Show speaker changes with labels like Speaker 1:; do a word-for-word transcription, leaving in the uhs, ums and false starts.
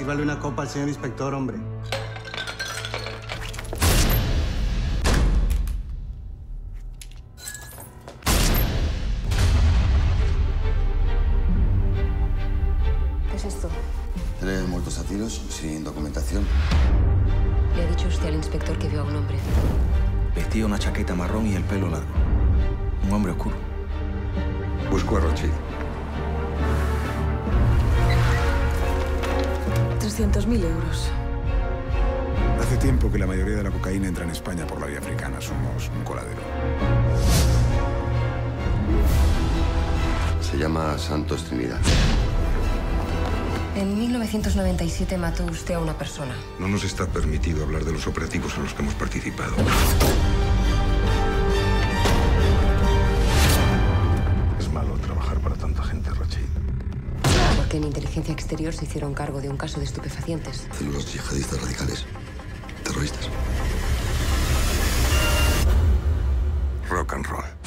Speaker 1: Sírvale una copa al señor inspector, hombre.
Speaker 2: ¿Qué es esto?
Speaker 3: Tres muertos a tiros, sin documentación.
Speaker 2: Le ha dicho usted al inspector que vio a un hombre.
Speaker 4: Vestía una chaqueta marrón y el pelo largo. Un hombre oscuro.
Speaker 3: Busco a Rothschild.
Speaker 2: trescientos mil euros.
Speaker 5: Hace tiempo que la mayoría de la cocaína entra en España por la vía africana. Somos un coladero.
Speaker 3: Se llama Santos Trinidad.
Speaker 2: En mil novecientos noventa y siete mató usted a una persona.
Speaker 6: No nos está permitido hablar de los operativos en los que hemos participado.
Speaker 5: Es malo trabajar para tanta gente, Rothschild.
Speaker 2: Porque en inteligencia exterior se hicieron cargo de un caso de estupefacientes.
Speaker 3: Células yihadistas radicales. Terroristas.
Speaker 6: Rock and roll.